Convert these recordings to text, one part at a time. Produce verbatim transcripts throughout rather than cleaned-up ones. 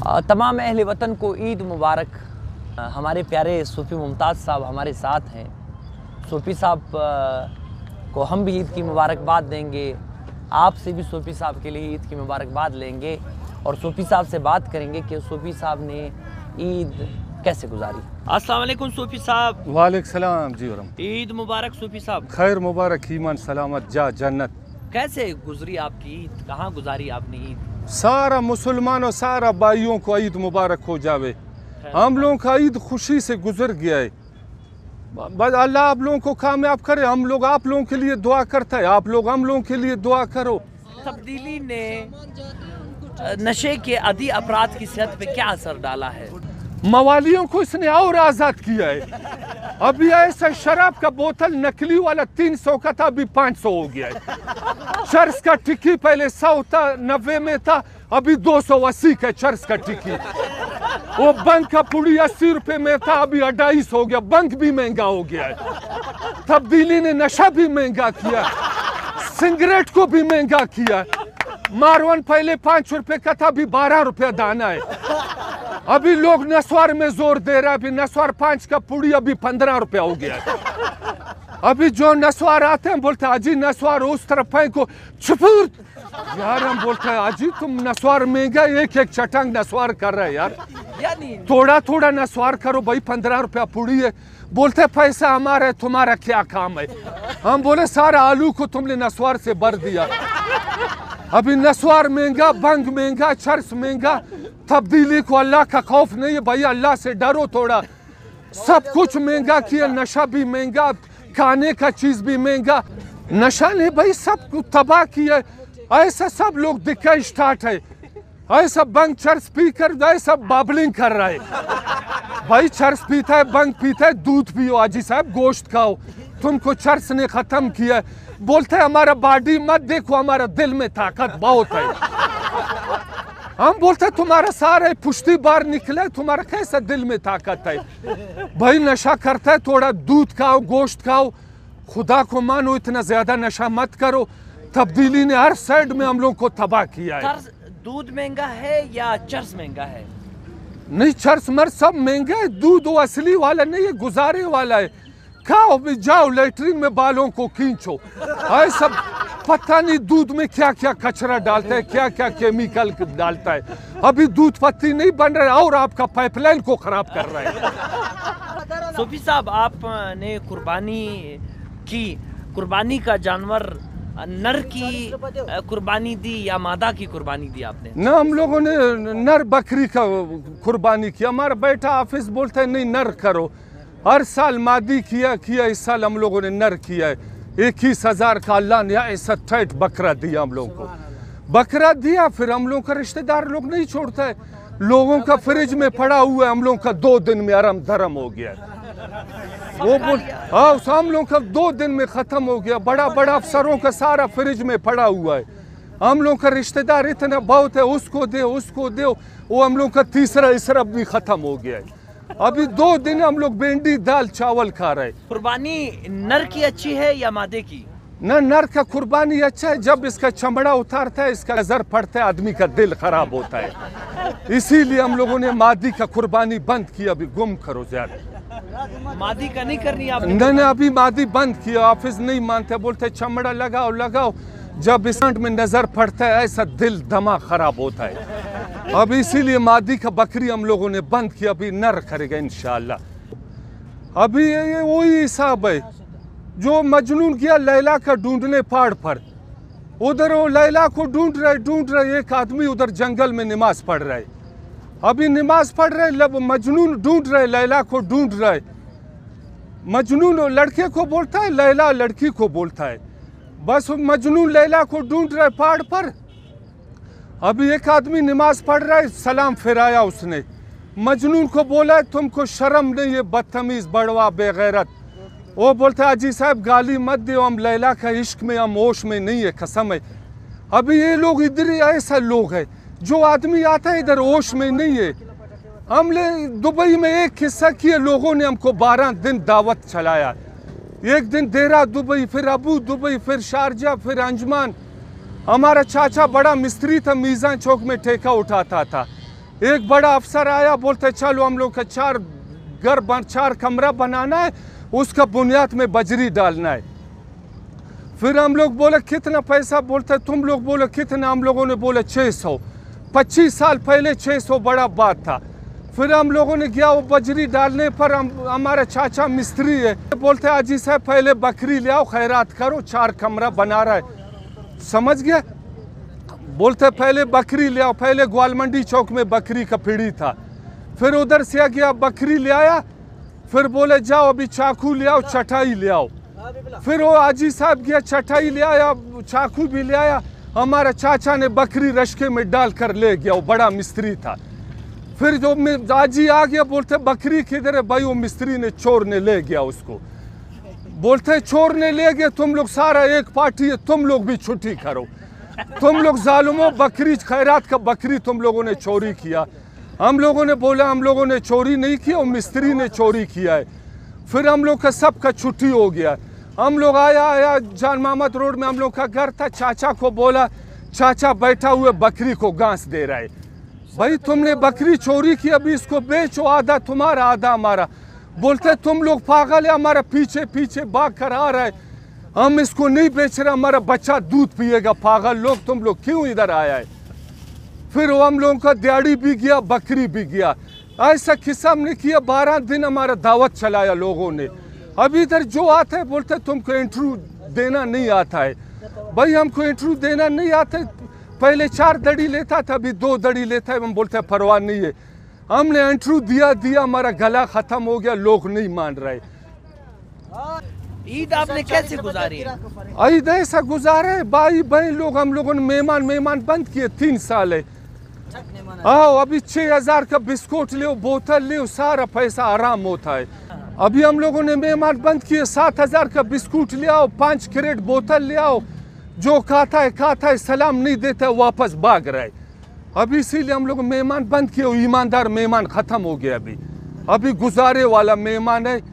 تمام اہل وطن کو عید مبارک۔ ہمارے پیارے صوفی ممتاز صاحب ہمارے ساتھ ہیں۔ صوفی صاحب کو ہم بھی عید کی مبارکباد دیں گے، آپ سے بھی صوفی صاحب کے لیے عید کی مبارکباد لیں گے اور صوفی صاحب سے بات کریں گے کہ صوفی صاحب نے عید کیسے گزاری۔ السلام علیکم صوفی صاحب۔ وعلیکم السلام جی ورم۔ عید مبارک صوفی صاحب۔ خیر مبارک، ایمان سلامت، جا جنت۔ کیسے گزری آپ کی عید؟ کہاں گزاری آپ نے عید؟ سارا مسلمانوں سارا بھائیوں کو عید مبارک ہو جاوے۔ ہم لوگوں کا عید خوشی سے گزر گیا ہے، بس اللہ آپ لوگوں کو کامیاب کرے۔ ہم لوگ آپ لوگوں کے لیے دعا کرتا ہے، آپ لوگ ہم لوگوں کے لیے دعا کرو۔ تبدیلی نے نشے کے عادی افراد کی صحت پہ کیا اثر ڈالا ہے؟ موالیوں کو اس نے اور آزاد کیا ہے۔ ابھی ایسا شراب کا بوتل نکلی والا تین سو کا تھا، ابھی پانچ سو ہو گیا ہے۔ چرس کا ٹکی پہلے سو تھا، نوے میں تھا، ابھی دو سو اسی کا چرس کا ٹکی۔ وہ بنک کا پوڑی اسی روپے میں تھا، ابھی اڑائی سو ہو گیا۔ بنک بھی مہنگا ہو گیا ہے۔ تبدیلی نے نشہ بھی مہنگا کیا، سگریٹ کو بھی مہنگا کیا۔ مارون پہلے پانچ روپے کا تھا، ابھی بارہ روپے دانا ہے۔ ابھی لوگ نسوار میں زور دے رہا ہے، ابھی نسوار پانچ کا پوڑی ابھی پندرہ روپے ہو گیا ہے۔ ابھی جو نسوار آتے ہیں بولتے ہیں آجی نسوار اس طرف پھینکو، چھپور یار ہم بولتے ہیں آجی تم نسوار مہنگا، ایک ایک چٹنگ نسوار کر رہے یار، تھوڑا تھوڑا نسوار کرو بھائی، پندرہ روپے پوڑی ہے۔ بولتے پیسہ ہمارا ہے، تمہارا کیا کام ہے؟ ہم بولے سارا آلو کو تم نے نسوار سے بھر دیا۔ ابھی نسوار مہنگا، بنگ مہنگا، چرس مہنگا۔ تبدیلی کو اللہ کا خوف نہیں ہے بھائی، اللہ سے ڈرو تھوڑا۔ سب کچھ مہنگا کیا، نشہ بھی مہنگا، کھانے کا چیز بھی مہنگا۔ نشہ نے بھائی سب کو تباہ کیا ہے۔ ایسا سب لوگ دکھا اسٹارٹ ہے، ایسا بنگ چرس پی کر ایسا بابلنگ کر رہا ہے۔ بھائی چرس پیتا ہے، بنگ پیتا ہے، دودھ پیو آجی صاحب، گوشت کھاؤ، تم کو چرس نے ختم کیا ہے۔ بولتے ہیں ہمارا باڈی مت دیکھو، ہمارا دل میں طاقت بہت ہے۔ ہم بولتے ہیں تمہارا سارے پشتی بار نکلے، تمہارا کیسا دل میں طاقت ہے؟ بھائی نشہ کرتا ہے، تھوڑا دودھ کھاؤ، گوشت کھاؤ، خدا کو مانو، اتنا زیادہ نشہ مت کرو۔ تبدیلی نے ہر سائڈ میں ہم لوگوں کو تباہ کیا ہے۔ دودھ مہنگا ہے یا چرس مہنگا ہے؟ نہیں، چرس مر سب مہنگا ہے، دودھ وہ اصلی والا نہیں ہے، گزارے والا ہے۔ کھاؤ بھی، جاؤ لیٹرین میں بالوں کو کھینچو۔ ایسا پتہ نہیں دودھ میں کیا کیا کچرا ڈالتا ہے، کیا کیا کیمیکل ڈالتا ہے۔ ابھی دودھ پتی نہیں بن رہا ہے اور آپ کا پائپ لائن کو خراب کر رہا ہے۔ صوفی صاحب، آپ نے قربانی کی، قربانی کا جانور نر کی قربانی دی یا مادہ کی قربانی دی آپ نے؟ نہ، ہم لوگوں نے نر بکری کا قربانی کیا۔ ہمارا بیٹا حافظ بولتا ہے نہیں نر کرو، ہر سال مادی کیا کیا اس سال ہم لوگوں نے نر کیا ہے۔ اکیس ہزار کا اللہ نے ایسا ٹائٹ بکرا دیا ہم لوگوں کو، بکرا دیا۔ پھر ہم لوگوں کا رشتہ دار لوگ نہیں چھوڑتا ہے، لوگوں کا فریج میں پڑا ہوا ہے، ہم لوگوں کا دو دن میں ارم دھرم ہو گیا ہے۔ وہ بول ہاں ہم لوگوں کا دو دن میں ختم ہو گیا، بڑا بڑا افسروں کا سارا فریج میں پڑا ہوا ہے۔ ہم لوگوں کا رشتہ دار اتنا بہت ہے، اس کو دے اس کو دے، وہ ہم لوگوں کا تیسرا اسرا بھی ختم ہو گیا ہے۔ ابھی دو دن ہم لوگ بینڈی دال چاول کھا رہے۔ قربانی نر کی اچھی ہے یا مادے کی؟ نہ، نر کا قربانی اچھا ہے، جب اس کا چمڑا اتارتا ہے، اس کا نظر پڑتا ہے، آدمی کا دل خراب ہوتا ہے۔ اسی لیے ہم لوگوں نے مادی کا قربانی بند کیا، ابھی گم کرو زیادہ۔ مادی کا نہیں کرنی آپ نے؟ نہیں، ابھی مادی بند کیا، حافظ نہیں مانتے، بولتے چمڑا لگاؤ لگاؤ، جب اس میں نظر پڑتا ہے ایسا دل دماغ خراب ہوتا ہے۔ اب اسی لیے مادی کا بکری ہم لوگوں نے بند کیا، ابھی نر کرے گا انشاءاللہ۔ ابھی یہ وہی حساب ہے جو مجنون کیا لیلا کا ڈھونڈنے پہاڑ پر، ادھر وہ لیلا کو ڈھونڈ رہے ڈھونڈ رہے ایک آدمی ادھر جنگل میں نماز پڑھ رہا ہے، ابھی نماز پڑھ رہے، لب مجنون ڈھونڈ رہے، لیلا کو ڈھونڈ رہے۔ مجنون لڑکے کو بولتا ہے، لیلا لڑکی کو بولتا ہے، بس مجنون لیلا کو ڈھونڈ رہے پہاڑ پر۔ ابھی ایک آدمی نماز پڑھ رہا ہے، سلام پھرایا اس نے، مجنون کو بولا تم کو شرم نہیں ہے بدتمیز بڑوا بے غیرت؟ وہ بولتا ہے حاجی صاحب گالی مت دیو، ہم لیلا کا عشق میں ہم ہوش میں نہیں ہے، قسم ہے۔ ابھی یہ لوگ ادھر ہی ایسا لوگ ہے، جو آدمی آتا ہے ادھر ہوش میں نہیں ہے۔ ہم نے دبئی میں ایک قصہ کیا، لوگوں نے ہم کو بارہ دن دعوت چلایا، ایک دن دیرہ دبئی، پھر ابو دبئی، پھر شارجہ، پھر انجمان۔ ہمارا چاچا بڑا مستری تھا، میزان چوک میں ٹھیکہ اٹھاتا تھا، ایک بڑا افسر آیا, بولتے چلو ہم لوگ کا چار گھر بن چار کمرہ بنانا ہے, اس کا بنیاد میں بجری ڈالنا ہے. پھر ہم لوگ بولے کتنا پیسہ, بولتے تم لوگ بولے کتنا, ہم لوگوں نے بولے چھ سو. پچیس سال پہلے چھ سو بڑا بات تھا. پھر ہم لوگوں نے گیا وہ بجری ڈالنے پر, ہم ہمارا چاچا مستری ہے, بولتے حاجی صاحب پہلے بکری لے آؤ خیرات کرو, چار کمرہ بنا رہا ہے. سمجھ گیا؟ بولتے پہلے بکری لے آؤ. پہلے گوال منڈی چوک میں بکری کا پیڑی تھا. پھر ادھر سے آ گیا بکری لے آیا. پھر بولے جاؤ ابھی چاقو لے آؤ, چٹائی لے آؤ. پھر وہ حاجی صاحب گیا, چٹائی لے آیا, چاقو بھی لے آیا. ہمارا چاچا نے بکری رشکے میں ڈال کر لے گیا, وہ بڑا مستری تھا. پھر جو حاجی آ گیا, بولتے بکری کدھر ہے بھائی, وہ مستری نے چور نے لے گیا اس کو. بولتے چور نے لے گیا, تم لوگ سارا ایک پارٹی ہے, تم لوگ بھی چھٹی کرو, تم لوگ ظالموں, بکری خیرات کا بکری تم لوگوں نے چوری کیا. ہم لوگوں نے بولا ہم لوگوں نے چوری نہیں کیا, وہ مستری نے چوری کیا ہے. پھر ہم لوگ کا سب کا چھٹی ہو گیا. ہم لوگ آیا آیا جان محمد روڈ میں ہم لوگ کا گھر تھا. چاچا کو بولا, چاچا بیٹھا ہوئے بکری کو گھاس دے رہا ہے. بھائی تم نے بکری چوری کی, ابھی اس کو بیچو, آدھا تمہارا آدھا ہمارا. بولتے تم لوگ پاگل ہے, ہمارا پیچھے پیچھے بھاگ کر آ رہا ہے, ہم اس کو نہیں بیچ رہے, ہمارا بچہ دودھ پیے گا. پاگل لوگ, تم لوگ کیوں ادھر آیا ہے؟ پھر وہ ہم لوگوں کا دیاڑی بھی گیا, بکری بھی گیا. ایسا قصہ ہم نے کیا, بارہ دن ہمارا دعوت چلایا لوگوں نے. اب ادھر جو آتا ہے بولتے تم کو انٹرویو دینا نہیں آتا ہے. بھائی ہم کو انٹرویو دینا نہیں آتا ہے. پہلے چار دڑی لیتا تھا, ابھی دو دڑی لیتا ہے. ہم بولتے ہیں پرواہ نہیں ہے. ہم نے انٹرویو دیا دیا ہمارا گلا ختم ہو گیا, لوگ نہیں مان رہے. عید آپ نے کیسے گزاری ہے؟ عید ایسا گزارا ہے, بھائی بہن لوگ, ہم لوگوں نے مہمان مہمان بند کیے, تین سال ہے. آؤ ابھی چھ ہزار کا بسکوٹ لے, بوتل لے, سارا پیسہ آرام ہوتا ہے. ابھی ہم لوگوں نے مہمان بند کیے, سات ہزار کا بسکوٹ لے آؤ, پانچ کریٹ بوتل لے آؤ, جو کھاتا ہے کھاتا ہے, سلام نہیں دیتا ہے واپس بھاگ رہا ہے. ابھی اسی لیے ہم لوگ مہمان بند کیے, ایماندار مہمان ختم ہو گیا. ابھی ابھی گزارے والا مہمان ہے.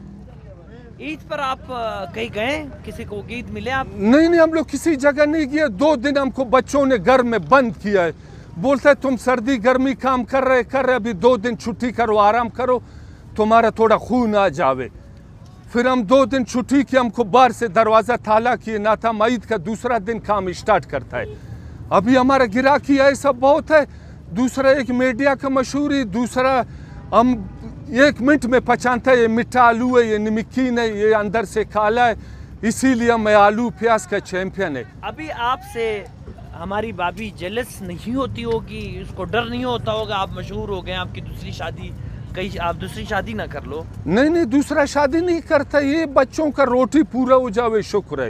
عید پر آپ کہیں گئے, کسی کو عید ملے آپ؟ نہیں نہیں, ہم لوگ کسی جگہ نہیں گئے. دو دن ہم کو بچوں نے گھر میں بند کیا ہے. بولتا ہے تم سردی گرمی کام کر رہے کر رہے ابھی دو دن چھٹی کرو, آرام کرو, تمہارا تھوڑا خون آ جاوے. پھر ہم دو دن چھٹی کی, ہم کو باہر سے دروازہ تالا کیے نہ تھا. عید کا دوسرا دن کام اسٹارٹ کرتا ہے. ابھی ہمارا گراکی ایسا بہت ہے. دوسرا ایک میڈیا کا مشہوری, دوسرا ہم ایک منٹ میں پہچانتا ہے یہ میٹھا آلو ہے, یہ نمکین ہے, یہ اندر سے کالا ہے, اسی لیے میں آلو پیاز کا چیمپئن ہے. ابھی آپ سے ہماری بابی جیلس نہیں ہوتی ہوگی, اس کو ڈر نہیں ہوتا ہوگا, آپ مشہور ہو گئے, آپ کی دوسری شادی, کہیں آپ دوسری شادی نہ کر لو؟ نہیں نہیں, دوسرا شادی نہیں کرتا, یہ بچوں کا روٹی پورا ہو جاوے شکر ہے.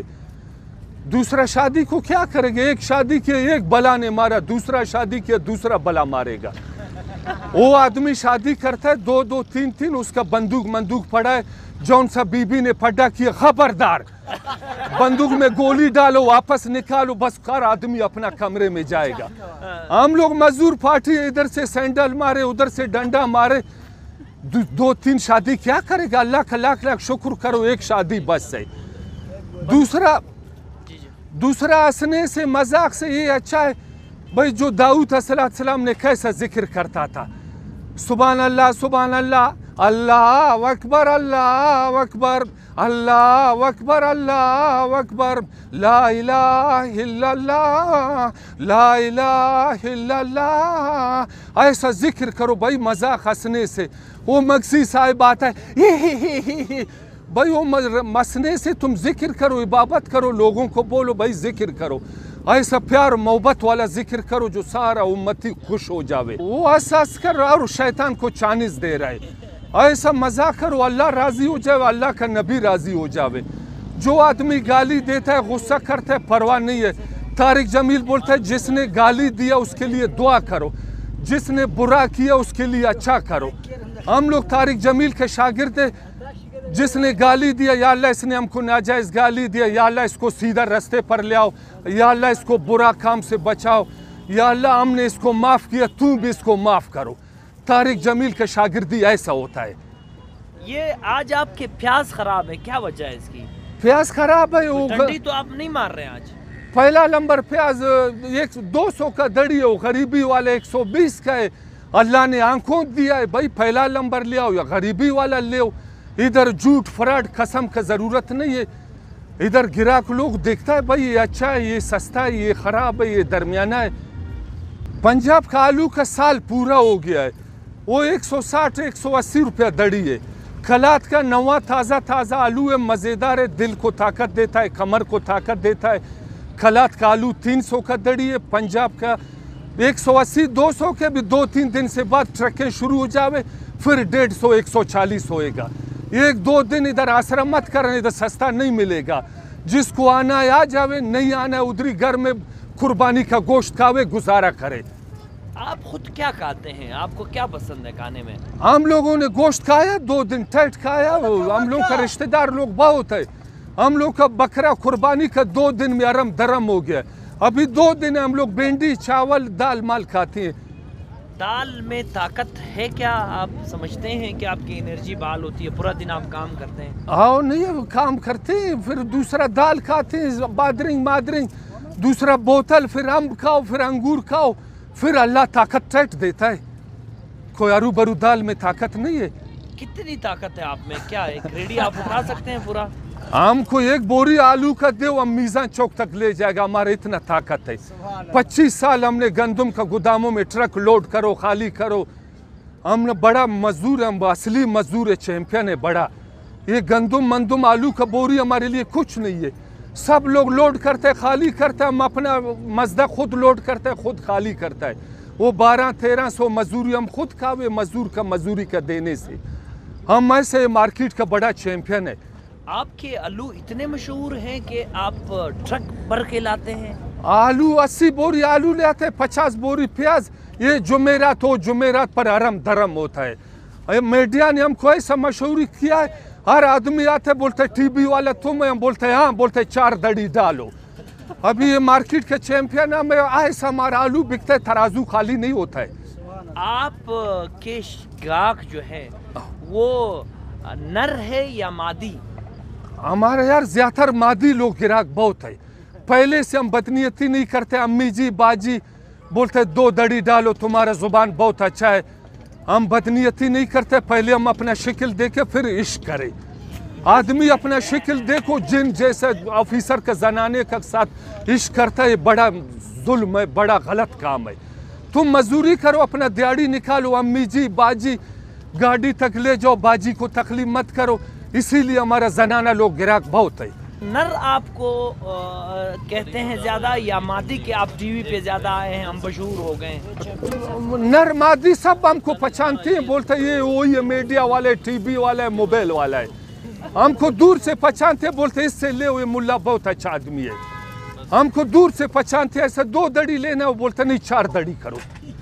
دوسرا شادی کو کیا کرے گا؟ ایک شادی کے ایک بلا نے مارا, دوسرا شادی کے دوسرا بلا مارے گا. وہ آدمی شادی کرتا ہے دو دو تین تین, اس کا بندوق بندوق پڑا ہے, جون سا بی بی نے پڑا کیا, خبردار بندوق میں گولی ڈالو, واپس نکالو, بس کار آدمی اپنا کمرے میں جائے گا. ہم لوگ مزدور پارٹی, ادھر سے سینڈل مارے, ادھر سے ڈنڈا مارے, دو تین شادی کیا کرے گا؟ اللہ کا لاکھ لاکھ شکر کرو, ایک شادی بس ہے. دوسرا دوسرا ہنسنے سے مذاق سے یہ اچھا ہے بھائی, جو داؤد علیہ السلام نے کیسا ذکر کرتا تھا, سبحان اللہ سبحان اللہ, اللہ اکبر اللہ اکبر, اللہ اکبر اللہ اکبر, لا الہ الا اللہ لا الہ الا اللہ. ایسا ذکر کرو بھائی, مذاق ہنسنے سے. وہ مگسی صاحب آتا ہے, بھائی وہ مسنے سے تم ذکر کرو, عبادت کرو, لوگوں کو بولو بھائی ذکر کرو, ایسا پیار محبت والا ذکر کرو جو سارا امتی خوش ہو جاوے. وہ احساس کر رہا اور شیطان کو چانس دے رہا ہے. ایسا مزاق کرو, اللہ راضی ہو جائے, اللہ کا نبی راضی ہو جاوے. جو آدمی گالی دیتا ہے, غصہ کرتا ہے, پرواہ نہیں ہے. طارق جمیل بولتا ہے جس نے گالی دیا اس کے لیے دعا کرو, جس نے برا کیا اس کے لیے اچھا کرو. ہم لوگ طارق جمیل کے شاگرد ہیں. جس نے گالی دیا, یا اللہ اس نے ہم کو ناجائز گالی دیا, یا اللہ اس کو سیدھا رستے پر لے آؤ, یا اللہ اس کو برا کام سے بچاؤ, یا اللہ ہم نے اس کو معاف کیا, تم بھی اس کو معاف کرو. طارق جمیل کا شاگردی ایسا ہوتا ہے. یہ آج آپ کے پیاز خراب ہے, کیا وجہ ہے اس کی؟ پیاز خراب ہے, ٹھنڈی تو آپ نہیں مار رہے ہیں آج. پہلا نمبر پیاز ایک دو سو کا دڑی ہے, غریبی والے ایک سو بیس کا ہے. अल्लाह ने आंखों दिया है भाई, पहला नंबर ले आओ या गरीबी वाला ले आओ। इधर झूठ फ्रॉड कसम का ज़रूरत नहीं है। इधर ग्राहक लोग देखता है भाई ये अच्छा है, ये सस्ता है, ये ख़राब है, ये दरमियाना है। पंजाब का आलू का साल पूरा हो गया है, वो एक सौ साठ एक सौ अस्सी रुपया दड़ी है। खलात का नवा ताज़ा ताज़ा आलू है, मज़ेदार है, दिल को ताकत देता है, कमर को ताकत देता है। खलात का आलू तीन सौ का दड़ी है, पंजाब का एक सौ अस्सी दो सौ के भी दो तीन दिन से बाद ट्रकें शुरू हो जावे, फिर डेढ़ सौ एक सौ चालीस होएगा। एक दो दिन इधर आश्रम मत करने, इधर सस्ता नहीं मिलेगा। जिसको आना है आ जावे, नहीं आना है उधरी घर में कुर्बानी का गोश्त खावे, गुजारा करे। आप खुद क्या खाते हैं, आपको क्या पसंद है खाने में? हम लोगों ने गोश्त खाया, दो दिन टैट खाया। हम लोग का रिश्तेदार लोग बहुत है, हम लोग का बकरा कुर्बानी का दो दिन में अरम दरम हो गया। अभी दो दिन हम लोग भिंडी चावल दाल माल खाते हैं। दाल में ताकत है क्या? आप समझते हैं कि आपकी एनर्जी बहाल होती है, पूरा दिन आप काम करते हैं? हाँ नहीं काम करते हैं, फिर दूसरा दाल खाते हैं, बादरिंग मादरिंग, दूसरा बोतल, फिर अम्ब खाओ, फिर अंगूर खाओ, फिर अल्लाह ताकत टैट देता है। कोई अरू बरू दाल में ताकत नहीं है। कितनी ताकत है आप में? क्या है, एक रेडी आप उठा सकते हैं पूरा? हमको एक बोरी आलू का दे, हम मीज़ान चौक तक ले जाएगा, हमारा इतना ताकत है। पच्चीस साल हमने गंदम का गोदामों में ट्रक लोड करो खाली करो। हमने बड़ा मजदूर, हम असली मजदूर है, चैंपियन है बड़ा। ये गंदम मंदुम आलू का बोरी हमारे लिए कुछ नहीं है। सब लोग लोड करते हैं खाली करते हैं, हम अपना मजदा खुद लोड करते हैं खुद खाली करता है। वो बारह तेरह सौ मजदूरी हम खुद खावे, मजदूर का मजदूरी का देने से। हम ऐसे मार्केट का बड़ा चैंपियन है। आपके आलू इतने मशहूर हैं कि आप ट्रक भर के लाते हैं? आलू अस्सी बोरी आलू ले आते हैं, पचास बोरी प्याज। ये जुमेरात हो, जुमेरात पर हरम धर्म होता है। मीडिया ने हमको ऐसा मशहूरी किया है, हर आदमी आते बोलते टीबी वाला तुम है, हम बोलते हैं हाँ, बोलते चार दड़ी डालो। अभी ये मार्केट के चैंपियन में ऐसा हमारा आलू बिकता है, तराजू खाली नहीं होता है। आप के ग्राहक जो है वो नर है या मादी? हमारे यार ज्यादातर मादी लोग ग्राहक बहुत है। पहले से हम बदनीयती नहीं करते, अम्मी जी बाजी बोलते दो दड़ी डालो, तुम्हारा जुबान बहुत अच्छा है। हम बदनीयती नहीं करते, पहले हम अपना शक्ल देखे फिर इश्क करें। आदमी अपना शक्ल देखो, जिन जैसे ऑफिसर का जनाने का साथ इश्क करता है, बड़ा जुल्म है, बड़ा गलत काम है। तुम मजदूरी करो, अपना दिहाड़ी निकालो, अम्मी जी बाजी गाड़ी तक ले जाओ, बाजी को तकलीफ मत करो। इसीलिए हमारा जनाना लोग ग्राहक बहुत है। नर आपको आ, कहते हैं ज़्यादा या मादी के आप टीवी पे ज़्यादा आए हैं, हम मशहूर हो गए हैं? नर मादी सब हमको पहचानते हैं, बोलते ये वही है, मीडिया वाले, टीवी वाला है, मोबाइल वाला है। हमको दूर से पहचानते हैं, बोलते इससे ले, ये मुल्ला बहुत अच्छा आदमी है। हमको दूर से पहचानते हैं, ऐसा दो दड़ी लेना, वो बोलते नहीं चार दड़ी करो।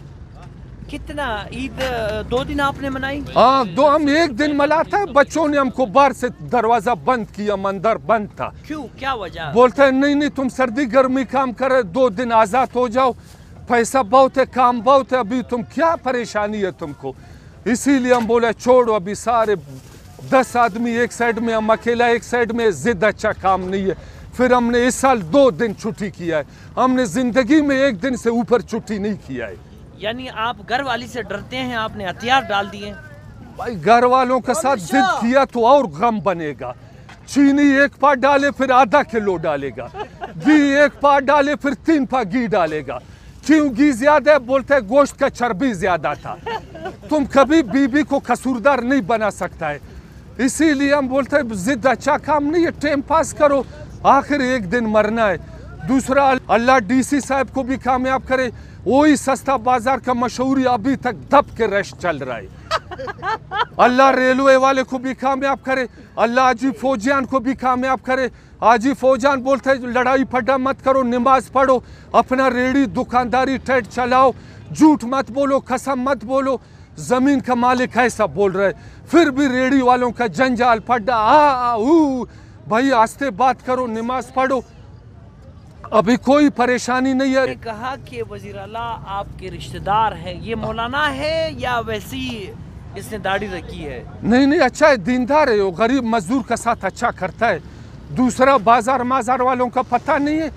कितना ईद दो दिन आपने मनाई? हाँ दो, हम एक दिन मनाता है। बच्चों ने हमको बाहर से दरवाजा बंद किया, मंदिर बंद था। क्यों, क्या वजह? बोलते हैं नहीं नहीं तुम सर्दी गर्मी काम करे, दो दिन आज़ाद हो जाओ, पैसा बहुत है, काम बहुत है, अभी तुम क्या परेशानी है तुमको। इसीलिए हम बोले छोड़ो, अभी सारे दस आदमी एक साइड में, हम अकेला एक साइड में, जिद अच्छा काम नहीं है। फिर हमने इस साल दो दिन छुट्टी किया है, हमने जिंदगी में एक दिन से ऊपर छुट्टी नहीं किया है। यानी आप घर वाली से डरते हैं, आपने हथियार डाल दिए? भाई घर वालों के साथ जिद किया तो और गम बनेगा। चीनी एक पा डाले फिर आधा किलो डालेगा, घी एक पा डाले फिर तीन पा घी डालेगा। क्यों घी ज्यादा है? बोलते हैं गोश्त का चर्बी ज्यादा था। तुम कभी बीबी को कसूरदार नहीं बना सकता है। इसीलिए हम बोलते हैं जिद अच्छा काम नहीं है, टाइम पास करो, आखिर एक दिन मरना है। दूसरा, अल्लाह डीसी साहब को भी कामयाब करे, वही सस्ता बाजार का मशहूरी अभी तक दब के रश चल रहा है। अल्लाह रेलवे वाले को भी कामयाब करे, अल्लाह आजी फौजियान को भी कामयाब करे। आजी फौजान बोलते हैं लड़ाई फटा मत करो, नमाज पढ़ो, अपना रेडी दुकानदारी ठेठ चलाओ, झूठ मत बोलो, कसम मत बोलो। जमीन का मालिक ऐसा बोल रहे, फिर भी रेडी वालों का जंजाल फटा। आ ऊ भाई आस्ते बात करो, नमाज पढ़ो, अभी कोई परेशानी नहीं है। कहा कि वजीर आला आपके रिश्तेदार है, ये मौलाना है या वैसी इसने दाढ़ी रखी है? नहीं नहीं अच्छा है, दीनदार है, वो गरीब मजदूर का साथ अच्छा करता है। दूसरा बाजार माजार वालों का पता नहीं है,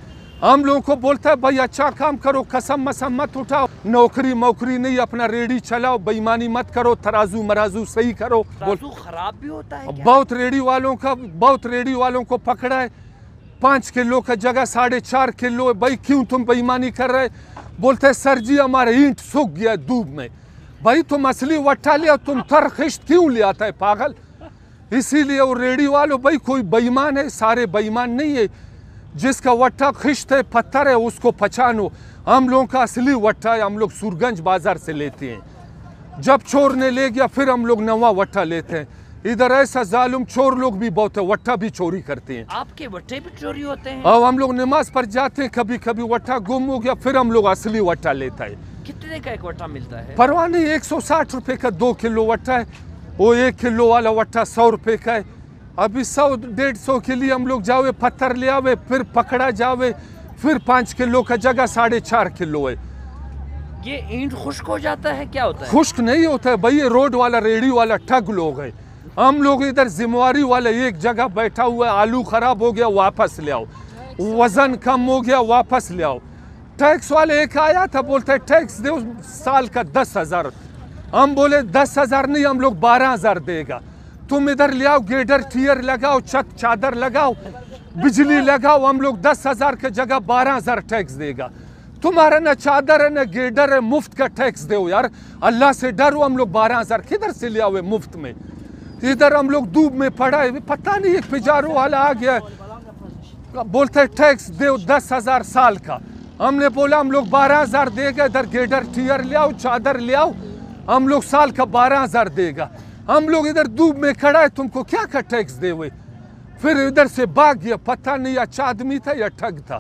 हम लोगों को बोलता है भाई अच्छा काम करो, कसम मसम मत उठाओ, नौकरी मौकरी नहीं, अपना रेडी चलाओ, बेईमानी मत करो, तराजू मराजू सही करो। तराजू खराब भी होता है क्या? बहुत रेडी वालों का बहुत रेडी वालों को पकड़ा है, पाँच किलो का जगह साढ़े चार किलो है। भाई क्यों तुम बेईमानी कर रहे? बोलते हैं सर जी हमारे ईंट सूख गया धूप में। भाई तुम असली वट्टा लिया, तुम तरखिश्त क्यों ले आता है पागल? इसीलिए वो रेडी वालों, भाई कोई बेईमान है, सारे बेईमान नहीं है। जिसका वट्टा खिश्त है, पत्थर है, उसको पहचानो। हम लोगों का असली वट्टा है, हम लोग सूरगंज बाजार से लेते हैं। जब चोर ने ले गया फिर हम लोग नवा वट्टा लेते हैं। इधर ऐसा जालिम चोर लोग भी बहुत है, वट्टा भी चोरी करते हैं। आपके वट्टे भी चोरी होते हैं? अब हम लोग नमाज पर जाते हैं, कभी कभी वट्टा गुम हो गया, फिर हम लोग असली वट्टा लेता है। कितने का एक वट्टा मिलता है? परवाह नहीं, एक सौ साठ रुपये का दो किलो वट्टा है। वो एक किलो वाला वट्टा सौ रुपये का है। अभी सौ डेढ़ सौ के लिए हम लोग जावे, पत्थर ले आवे, फिर पकड़ा जावे, फिर पाँच किलो का जगह साढ़े चार किलो है। ये ईंट खुश्क हो जाता है, क्या होता है? खुश्क नहीं होता है भाई, ये रोड वाला रेडी वाला ठग लोग है। हम लोग इधर जिम्मेवारी वाले एक जगह बैठा हुआ है, आलू खराब हो गया वापस ले आओ, वजन कम हो गया वापस ले आओ। टैक्स वाले एक आया था, बोलते टैक्स दो साल का दस हजार। हम बोले दस हजार नहीं, हम लोग बारह हजार देगा। तुम इधर ले आओ, गेडर टीयर लगाओ, छत चादर लगाओ, बिजली लगाओ, हम लोग दस हजार के जगह बारह हजार टैक्स देगा। तुम्हारा ना चादर है ना गेडर है, मुफ्त का टैक्स दो यार, अल्लाह से डरो। हम लोग बारह हजार किधर से ले आओ मुफ्त में? इधर हम लोग धूप में पड़ा है, पता नहीं एक पिजारो वाला आ गया, बोलते है टैक्स दो दस हजार साल का। हमने बोला हम लोग बारह हजार देगा, इधर गेडर टीयर ले आओ, चादर ले आओ, हम लोग साल का बारह हजार देगा। हम लोग इधर धूप में खड़ा है, तुमको क्या का टैक्स दे हुए? फिर इधर से भाग गया, पता नहीं अच्छा आदमी था या ठग था।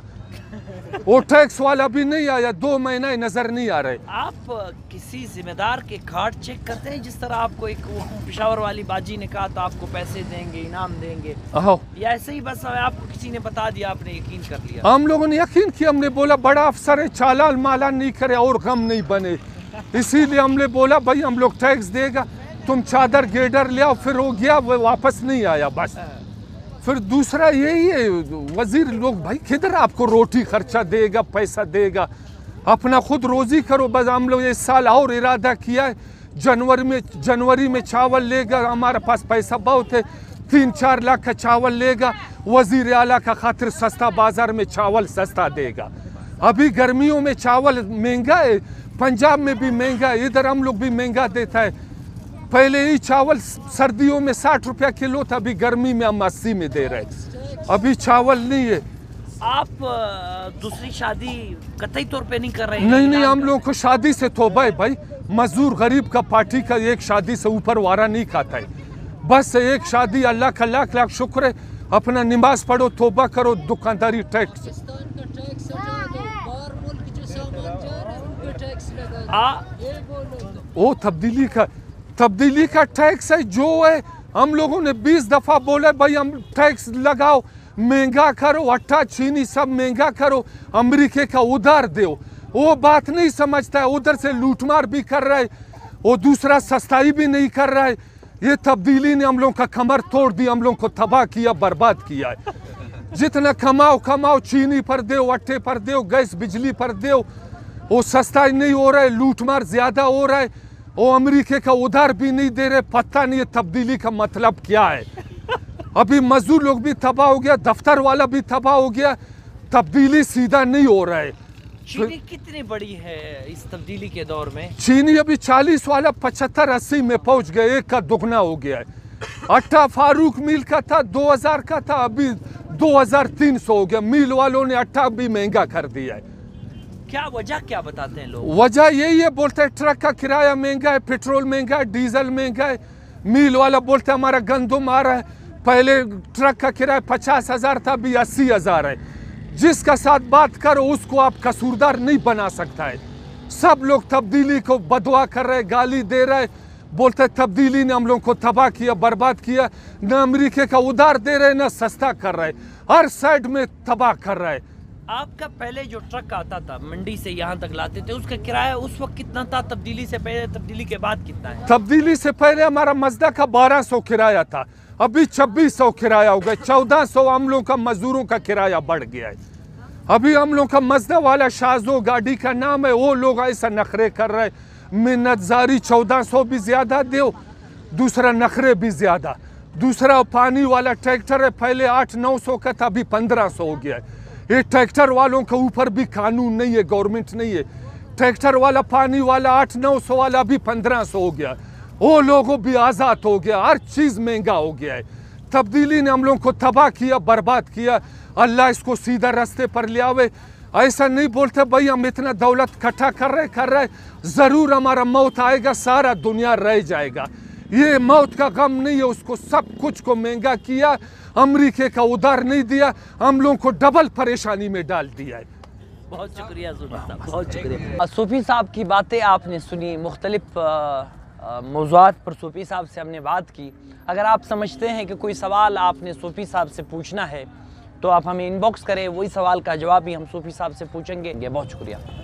वो टैक्स वाला भी नहीं आया, दो महीना नजर नहीं आ रहे। आप किसी जिम्मेदार के कार्ड चेक करते हैं? जिस तरह आपको एक पिशावर वाली बाजी ने कहा तो आपको पैसे देंगे, इनाम देंगे, या ऐसे ही बस आपको किसी ने बता दिया, आपने यकीन कर लिया? हम लोगों ने यकीन किया, हमने बोला बड़ा अफसर है, चालान मालान नहीं करे और गम नहीं बने, इसीलिए हमने बोला भाई हम लोग टैक्स देगा, तुम चादर गेडर ले आओ। फिर हो गया, वो वापस नहीं आया बस। फिर दूसरा यही है, वजीर लोग भाई किधर आपको रोटी खर्चा देगा, पैसा देगा, अपना खुद रोजी करो। बस हम लोग इस साल और इरादा किया है, जनवरी में जनवरी में चावल लेगा, हमारे पास पैसा बहुत है, तीन चार लाख का चावल लेगा, वजीर आला का खातिर सस्ता बाजार में चावल सस्ता देगा। अभी गर्मियों में चावल महंगा है, पंजाब में भी महंगा है, इधर हम लोग भी महंगा देता है। पहले ही चावल सर्दियों में साठ रुपया किलो था, अभी गर्मी में हम अस्सी में दे रहे। अभी चावल नहीं है। आप दूसरी शादी कतई तौर पे नहीं कर रहे हैं? नहीं नहीं, हम लोगों को शादी से तौबा है भाई। मजदूर गरीब का पार्टी का एक शादी से ऊपर वारा नहीं खाता है। बस एक शादी, अल्लाह का लाख लाख शुक्र है। अपना नमाज पढ़ो, तौबा करो, दुकानदारी टैक्स वो तब्दीली का तब्दीली का टैक्स है जो है। हम लोगों ने बीस दफा बोला भाई हम टैक्स लगाओ, महंगा करो, आटा चीनी सब महंगा करो, अमेरिके का उधार दो। वो बात नहीं समझता है, उधर से लूटमार भी कर रहा है, वो दूसरा सस्ताई भी नहीं कर रहा है। ये तब्दीली ने हम लोगों का कमर तोड़ दी, हम लोगों को तबाह किया, बर्बाद किया है। जितना कमाओ कमाओ, चीनी पर दो, आटे पर दो, गैस बिजली पर दो, वो सस्ता नहीं हो रहा है, लूटमार ज्यादा हो रहा है। वो अमेरिके का उधार भी नहीं दे रहे, पता नहीं है तब्दीली का मतलब क्या है। अभी मजदूर लोग भी तबाह हो गया, दफ्तर वाला भी तबाह हो गया, तब्दीली सीधा नहीं हो रहा है। चीनी कितनी बड़ी है इस तब्दीली के दौर में? चीनी अभी चालीस वाला पचहत्तर अस्सी में पहुंच गया, एक का दुगना हो गया है। आटा फारूक मिल का था दो हजार का था, अभी दो हजार तीन सौ हो गया। मिल वालों ने आटा भी महंगा कर दिया है। क्या वजह क्या बताते हैं लोग? वजह यही है, बोलते हैं ट्रक का किराया महंगा है, पेट्रोल महंगा है, डीजल महंगा है। मिल वाला बोलते हैं हमारा गंदम आ रहा है, पहले ट्रक का किराया पचास हजार था, अभी अस्सी हजार है। जिसका साथ बात करो उसको आप कसूरदार नहीं बना सकता है। सब लोग तब्दीली को बदवा कर रहे, गाली दे रहे, बोलते तब्दीली ने हम लोगों को तबाह किया, बर्बाद किया। न अमेरिके का उधार दे रहे, न सस्ता कर रहे, हर साइड में तबाह कर रहे। आपका पहले जो ट्रक आता था मंडी से यहाँ तक लाते थे, उसका किराया उस वक्त कितना था? तब्दीली से पहले, तब्दीली के बाद कितना है? तब्दीली से पहले हमारा मजदा का बारह सौ किराया था, अभी छब्बीस सौ किराया हो गया। चौदह सौ हम लोगों का मजदूरों का किराया बढ़ गया है। ابھی ہم لوگ کا مزدہ والا شازو گاڑی کا نام ہے, وہ لوگ ایسا نخرے کر رہے, منت زاری چودہ سو بھی زیادہ دیو, دوسرا نخرے بھی زیادہ. دوسرا پانی والا ٹریکٹر ہے, پہلے آٹھ نو سو کا تھا, ابھی پندرہ سو ہو گیا ہے. یہ ٹریکٹر والوں کے اوپر بھی قانون نہیں ہے, گورنمنٹ نہیں ہے. ٹریکٹر والا پانی والا آٹھ نو سو والا بھی پندرہ سو ہو گیا. وہ لوگوں بھی آزاد ہو گیا, ہر چیز مہنگا ہو گیا ہے. تبدیلی نے ہم لوگوں کو تباہ کیا, برباد کیا. اللہ اس کو سیدھا راستے پر لے آوے. ایسا نہیں بولتے بھائی ہم اتنا دولت کٹھا کر رہے کر رہے ضرور ہمارا موت آئے گا, سارا دنیا رہ جائے گا. یہ موت کا غم نہیں ہے, اس کو سب کچھ کو مہنگا کیا, امریکہ کا ادھار نہیں دیا, ہم لوگوں کو ڈبل پریشانی میں ڈال دیا ہے. بہت شکریہ صوفی صاحب, بہت شکریہ. صوفی صاحب کی باتیں آپ نے سنی, مختلف موضوعات پر صوفی صاحب سے ہم نے بات کی. اگر آپ سمجھتے ہیں کہ کوئی سوال آپ نے صوفی صاحب سے پوچھنا ہے تو آپ ہمیں ان باکس کریں, وہی سوال کا جواب بھی ہم صوفی صاحب سے پوچھیں گے. بہت شکریہ.